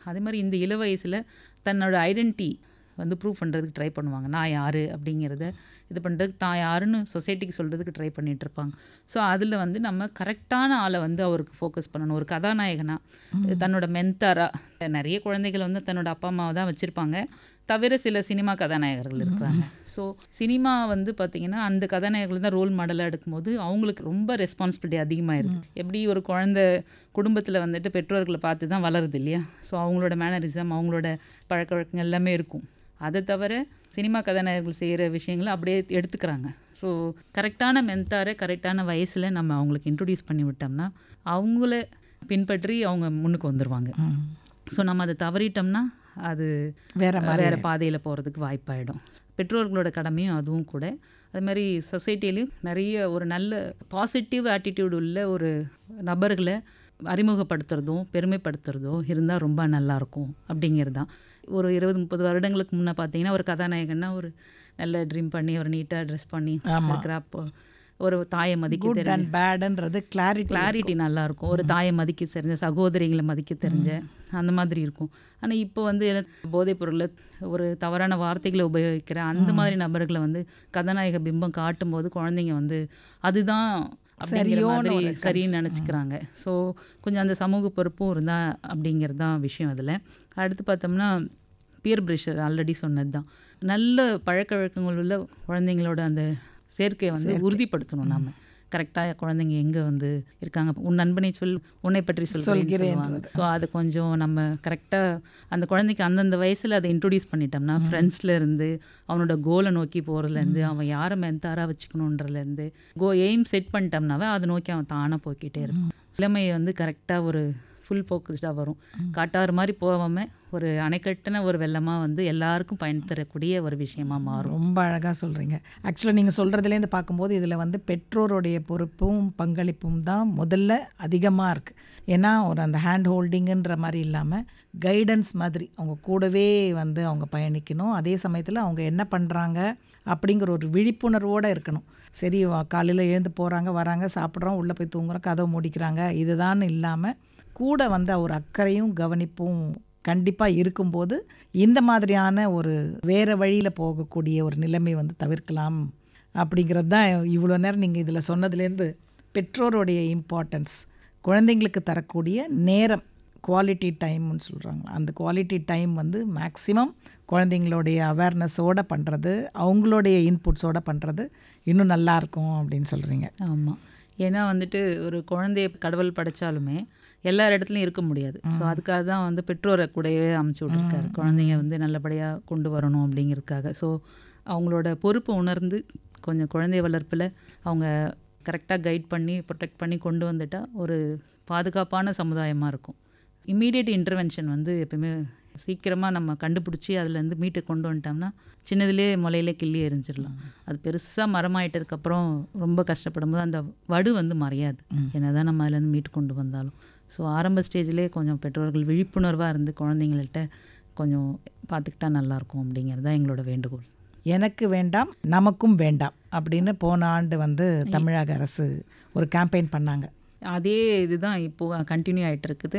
அதே மாதிரி இந்த இள வயசில் தன்னோட ஐடென்டிட்டி வந்து ப்ரூவ் பண்ணுறதுக்கு ட்ரை பண்ணுவாங்க. நான் யார் அப்படிங்கிறத இது பண்ணுறதுக்கு தான் யாருன்னு சொசைட்டிக்கு சொல்கிறதுக்கு ட்ரை பண்ணிகிட்டு இருப்பாங்க. ஸோ அதில் வந்து நம்ம கரெக்டான ஆளை வந்து அவருக்கு ஃபோக்கஸ் பண்ணணும். ஒரு கதாநாயகனாக தன்னோட மென்டாராக நிறைய குழந்தைகள் வந்து தன்னோட அப்பா அம்மாவை தான் வச்சுருப்பாங்க, தவிர சில சினிமா கதாநாயகர்கள் இருக்கிறாங்க. ஸோ சினிமா வந்து பார்த்திங்கன்னா அந்த கதாநாயகர்கள் தான் ரோல் மாடலாக எடுக்கும்போது அவங்களுக்கு ரொம்ப ரெஸ்பான்சிபிலிட்டி அதிகமாகிடுது. எப்படி ஒரு குழந்தை குடும்பத்தில் வந்துட்டு பெற்றோர்களை பார்த்து தான் வளருது இல்லையா? ஸோ அவங்களோட மேனரிசம், அவங்களோட பழக்க வழக்கங்கள் எல்லாமே இருக்கும். அதை தவிர சினிமா கதாநாயகர்கள் செய்கிற விஷயங்களை அப்படியே எடுத்துக்கிறாங்க. ஸோ கரெக்டான மென்டாரை கரெக்டான வயசில் நம்ம அவங்களுக்கு இன்ட்ரொடியூஸ் பண்ணி விட்டோம்னா அவங்கள பின்பற்றி அவங்க முன்னுக்கு வந்துடுவாங்க. ஸோ நம்ம அதை தவறிட்டோம்னா அது வேறு வேறு பாதையில் போகிறதுக்கு வாய்ப்பாயிடும். பெற்றோர்களோட கடமையும் அதுவும் கூட. அது மாதிரி சொசைட்டிலையும் நிறைய ஒரு நல்ல பாசிட்டிவ் ஆட்டிடியூட் உள்ள ஒரு நபர்களை அறிமுகப்படுத்துறதும் பெருமைப்படுத்துறதும் இருந்தால் ரொம்ப நல்லாயிருக்கும் அப்படிங்கிறது தான். ஒரு இருபது முப்பது வருடங்களுக்கு முன்னே பார்த்தீங்கன்னா ஒரு கதாநாயகன்னா ஒரு நல்ல ட்ரீம் பண்ணி ஒரு நீட்டாக ட்ரெஸ் பண்ணி இருக்கிறப்போ ஒரு தாயை மதிக்க தெரிஞ்ச பேடுன்றது கிளாரிட்டி கிளாரிட்டி நல்லாயிருக்கும். ஒரு தாயை மதிக்க தெரிஞ்ச, சகோதரிகளை மதிக்க தெரிஞ்ச அந்த மாதிரி இருக்கும். ஆனால் இப்போ வந்து போதைப் பொருளை ஒரு தவறான வார்த்தைகளை உபயோகிக்கிற அந்த மாதிரி நபர்களை வந்து கதாநாயக பிம்பம் காட்டும்போது குழந்தைங்க வந்து அதுதான் அப்படிங்கிற மாதிரி சரின்னு நினச்சிக்கிறாங்க. ஸோ கொஞ்சம் அந்த சமூக பொறுப்பும் இருந்தால் அப்படிங்கிறது தான் விஷயம். அதில் அடுத்து பார்த்தோம்னா பியர் ப்ரெஷர் ஆல்ரெடி சொன்னது தான். நல்ல பழக்க வழக்கங்கள் உள்ள குழந்தைங்களோட அந்த சேர்க்கையை வந்து உறுதிப்படுத்தணும். நம்ம கரெக்டாக குழந்தைங்க எங்கே வந்து இருக்காங்க, உன் நண்பனை சொல் உன்னை பற்றி சொல்கிறேன். ஸோ அது கொஞ்சம் நம்ம கரெக்டாக அந்த குழந்தைக்கு அந்தந்த வயசில் அதை இன்ட்ரொடியூஸ் பண்ணிட்டோம்னா ஃப்ரெண்ட்ஸில் இருந்து அவனோட கோலை நோக்கி போகிறதுலேருந்து அவன் யாரை மென்டாராக வச்சுக்கணுன்றதுலேருந்து கோ எய்ம் செட் பண்ணிட்டோம்னாவே அதை நோக்கி அவன் தானாக போய்கிட்டே இருக்கும். இளமையை வந்து கரெக்டாக ஒரு ஃபுல் ஃபோக்கஸ்டாக வரும். காட்டாறு மாதிரி போகாமல் ஒரு அணைக்கட்டின ஒரு வெள்ளமாக வந்து எல்லாருக்கும் பயன் தரக்கூடிய ஒரு விஷயமா மாறும். ரொம்ப அழகாக சொல்கிறீங்க. ஆக்சுவலாக நீங்கள் சொல்கிறதுலேருந்து பார்க்கும்போது இதில் வந்து பெற்றோருடைய பொறுப்பும் பங்களிப்பும் தான் முதல்ல அதிகமாக இருக்குது. ஏன்னா ஒரு அந்த ஹேண்ட் ஹோல்டிங்குன்ற மாதிரி இல்லாமல் கைடன்ஸ் மாதிரி அவங்க கூடவே வந்து அவங்க பயணிக்கணும். அதே சமயத்தில் அவங்க என்ன பண்ணுறாங்க அப்படிங்கிற ஒரு விழிப்புணர்வோடு இருக்கணும். சரி, காலையில் எழுந்து போகிறாங்க, வராங்க, சாப்பிட்றோம், உள்ளே போய் தூங்குறோம், கதவை மூடிக்கிறாங்க, இதுதான் இல்லாமல் கூட வந்து ஒரு அக்கறையும் கவனிப்பும் கண்டிப்பாக இருக்கும்போது இந்த மாதிரியான ஒரு வேறு வழியில் போகக்கூடிய ஒரு நிலைமை வந்து தவிர்க்கலாம் அப்படிங்கிறது தான் இவ்வளோ நேரம் நீங்கள் இதில் சொன்னதுலேருந்து பெற்றோருடைய இம்பார்ட்டன்ஸ், குழந்தைங்களுக்கு தரக்கூடிய நேரம், குவாலிட்டி டைம்னு சொல்கிறாங்க. அந்த குவாலிட்டி டைம் வந்து மேக்ஸிமம் குழந்தைங்களுடைய அவேர்னஸோடு பண்ணுறது, அவங்களுடைய இன்புட்ஸோடு பண்ணுறது இன்னும் நல்லாயிருக்கும் அப்படின்னு சொல்கிறீங்க. ஆமாம். ஏன்னா வந்துட்டு ஒரு குழந்தைய கடவுள் படைச்சாலுமே எல்லா இடத்துலையும் இருக்க முடியாது. ஸோ அதுக்காக தான் வந்து பெற்றோரை கூடவே அமைச்சு விட்ருக்காரு, குழந்தைங்க வந்து நல்லபடியாக கொண்டு வரணும் அப்படிங்கிறதுக்காக. ஸோ அவங்களோட பொறுப்பை உணர்ந்து கொஞ்சம் குழந்தை வளர்ப்பில் அவங்க கரெக்டாக கைட் பண்ணி ப்ரொடெக்ட் பண்ணி கொண்டு வந்துட்டால் ஒரு பாதுகாப்பான சமுதாயமாக இருக்கும். இம்மீடியட் இன்டர்வென்ஷன் வந்து எப்பவுமே சீக்கிரமாக நம்ம கண்டுபிடிச்சி அதுலேருந்து மீட்டை கொண்டு வந்துட்டோம்னா சின்னதுலேயே முளையிலே கிள்ளி எரிஞ்சிடலாம். அது பெருசாக மரமாயிட்டதுக்கப்புறம் ரொம்ப கஷ்டப்படும் போது அந்த வடு வந்து மறையாது, என்ன தான் நம்ம அதுலேருந்து மீட்டு கொண்டு வந்தாலும். ஸோ ஆரம்ப ஸ்டேஜ்லேயே கொஞ்சம் பெற்றோர்கள் விழிப்புணர்வாக இருந்து குழந்தைங்கள்ட்ட கொஞ்சம் பார்த்துக்கிட்டா நல்லாயிருக்கும் அப்படிங்கிறது தான் எங்களோட வேண்டுகோள். எனக்கு வேண்டாம் நமக்கும் வேண்டாம் அப்படின்னு போன ஆண்டு வந்து தமிழக அரசு ஒரு கேம்பெயின் பண்ணாங்க. அதே இதுதான் இப்போது கண்டினியூ ஆகிட்டு இருக்குது.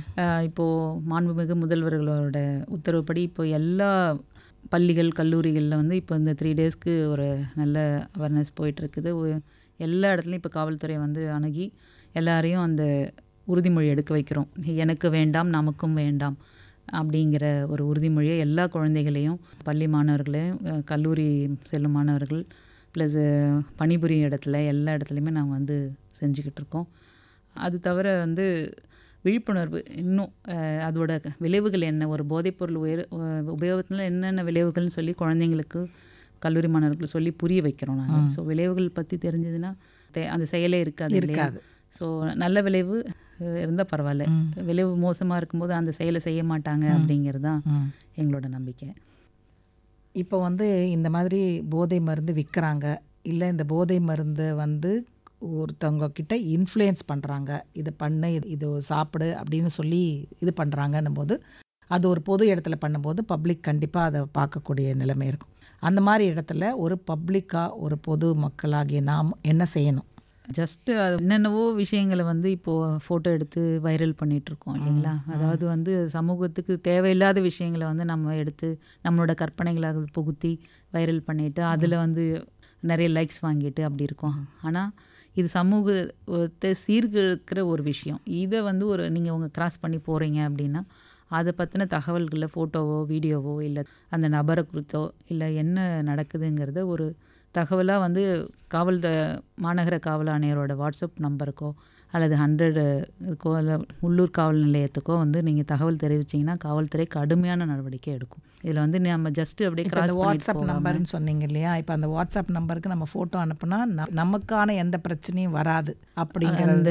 இப்போது மாண்புமிகு முதல்வர்களோட உத்தரவுப்படி இப்போ எல்லா பள்ளிகள் கல்லூரிகளில் வந்து இப்போ இந்த த்ரீ டேஸ்க்கு ஒரு நல்ல அவேர்னஸ் போயிட்டுருக்குது. எல்லா இடத்துலையும் இப்போ காவல்துறை வந்து அணுகி எல்லாரையும் அந்த உறுதிமொழி எடுக்க வைக்கிறோம். எனக்கு வேண்டாம் நமக்கும் வேண்டாம் அப்படிங்கிற ஒரு உறுதிமொழியை எல்லா குழந்தைகளையும், பள்ளி மாணவர்களையும், கல்லூரி செல்லும் மாணவர்கள் ப்ளஸ் பணிபுரியும் இடத்துல எல்லா இடத்துலையுமே நாங்கள் வந்து செஞ்சுக்கிட்டு இருக்கோம். அது தவிர வந்து விழிப்புணர்வு இன்னும் அதோட விளைவுகள் என்ன, ஒரு போதைப்பொருள் உயர் உபயோகத்தில் என்னென்ன விளைவுகள்னு சொல்லி குழந்தைங்களுக்கு கல்லூரி மாணவர்கள் சொல்லி புரிய வைக்கிறோம் நாங்கள். ஸோ விளைவுகள் பற்றி தெரிஞ்சதுன்னா அந்த செயலே இருக்காது இருக்காது ஸோ நல்ல விளைவு இருந்தால் பரவாயில்ல, விளைவு மோசமாக இருக்கும்போது அந்த செயலை செய்ய மாட்டாங்க அப்படிங்கிறது தான் எங்களோட நம்பிக்கை. இப்போ வந்து இந்த மாதிரி போதை மருந்து விற்கிறாங்க, இல்லை இந்த போதை மருந்து வந்து ஒருத்தவங்க கிட்ட இன்ஃப்ளூயன்ஸ் பண்ணுறாங்க, இதை பண்ணு, இது சாப்பிடு அப்படின்னு சொல்லி இது பண்ணுறாங்கன்னும் போது அது ஒரு பொது இடத்துல பண்ணும்போது பப்ளிக் கண்டிப்பாக அதை பார்க்கக்கூடிய நிலைமை இருக்கும். அந்த மாதிரி இடத்துல ஒரு பப்ளிக்காக ஒரு பொது மக்களாகிய நாம் என்ன செய்யணும்? ஜஸ்ட்டு அது என்னென்னவோ விஷயங்களை வந்து இப்போது ஃபோட்டோ எடுத்து வைரல் பண்ணிகிட்ருக்கோம் இல்லைங்களா. அதாவது வந்து சமூகத்துக்கு தேவையில்லாத விஷயங்களை வந்து நம்ம எடுத்து நம்மளோட கற்பனைகளை புகுத்தி வைரல் பண்ணிவிட்டு அதில் வந்து நிறைய லைக்ஸ் வாங்கிட்டு அப்படி இருக்கோம். ஆனால் இது சமூகத்தை சீர்கெடுக்கிற ஒரு விஷயம். இதை வந்து ஒரு நீங்கள் உங்கள் கிராஸ் பண்ணி போகிறீங்க அப்படின்னா அதை பற்றின தகவல்களில் ஃபோட்டோவோ வீடியோவோ இல்லை அந்த நபரை குறித்தோ இல்லை என்ன நடக்குதுங்கிறத ஒரு தகவலாக வந்து காவல் த மாநகர காவல் ஆணையரோட வாட்ஸ்அப் நம்பருக்கோ அல்லது ஹண்ட்ரடுக்கோ இல்லை உள்ளூர் காவல் நிலையத்துக்கோ வந்து நீங்கள் தகவல் தெரிவிச்சிங்கன்னா காவல்துறை கடுமையான நடவடிக்கை எடுக்கும். இதில் வந்து நம்ம ஜஸ்ட்டு அப்படியே கிராஸ் வாட்ஸ்அப் நம்பர்னு சொன்னீங்க இல்லையா, இப்போ அந்த வாட்ஸ்அப் நம்பருக்கு நம்ம ஃபோட்டோ அனுப்புனா நமக்கான எந்த பிரச்சனையும் வராது அப்படிங்கிற அந்த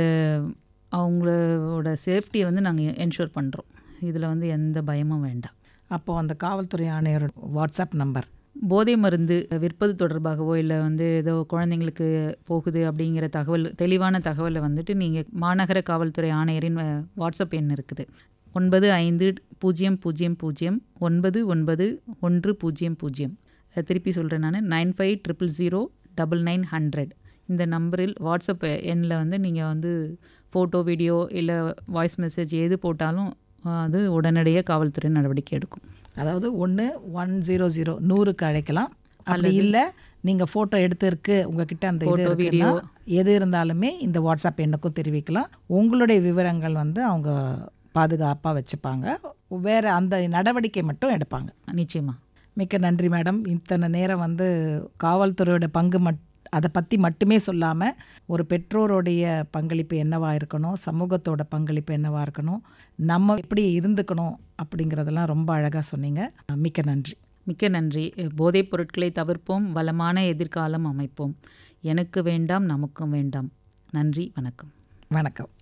அவங்களோட சேஃப்டியை வந்து நாங்கள் என்ஷூர் பண்ணுறோம். இதில் வந்து எந்த பயமும் வேண்டாம். அப்போது அந்த காவல்துறை ஆணையரோட வாட்ஸ்அப் நம்பர் போதை மருந்து விற்பது தொடர்பாகவோ இல்லை வந்து ஏதோ குழந்தைங்களுக்கு போகுது அப்படிங்கிற தகவல் தெளிவான தகவலை வந்துட்டு நீங்கள் மாநகர காவல்துறை ஆணையரின் வாட்ஸ்அப் எண் இருக்குது ஒன்பது ஐந்து பூஜ்ஜியம் பூஜ்ஜியம் பூஜ்ஜியம் ஒன்பது ஒன்பது ஒன்று பூஜ்ஜியம் பூஜ்ஜியம். திருப்பி சொல்கிறேன் நான், nine five triple zero double nine hundred. இந்த நம்பரில் வாட்ஸ்அப் எண்ணில் வந்து நீங்கள் வந்து ஃபோட்டோ வீடியோ இல்லை வாய்ஸ் மெசேஜ் எது போட்டாலும் அது உடனடியாக காவல்துறை நடவடிக்கை எடுக்கும். அதாவது ஒன்று ஒன் ஜீரோ ஜீரோ நூறுக்கு அழைக்கலாம். அப்படி இல்லை நீங்கள் ஃபோட்டோ எடுத்துருக்கு உங்ககிட்ட அந்த இது வீடியோ எது இருந்தாலுமே இந்த வாட்ஸ்அப் எண்ணுக்கும் தெரிவிக்கலாம். உங்களுடைய விவரங்கள் வந்து அவங்க பாதுகாப்பாக வச்சுப்பாங்க. வேறு அந்த நடவடிக்கை மட்டும் எடுப்பாங்க. நிச்சயமாக. மிக்க நன்றி மேடம். இத்தனை நேரம் வந்து காவல்துறையோட பங்கு மட் அதை பற்றி மட்டுமே சொல்லாமல் ஒரு பெற்றோருடைய பங்களிப்பு என்னவாக இருக்கணும், சமூகத்தோட பங்களிப்பு என்னவாக இருக்கணும், நம்ம எப்படி இருந்துக்கணும் அப்படிங்கிறதெல்லாம் ரொம்ப அழகாக சொன்னீங்க. மிக்க நன்றி. மிக்க நன்றி. போதைப் பொருட்களை தவிர்ப்போம், வளமான எதிர்காலம் அமைப்போம். எனக்கு வேண்டாம், நமக்கும் வேண்டாம். நன்றி, வணக்கம். வணக்கம்.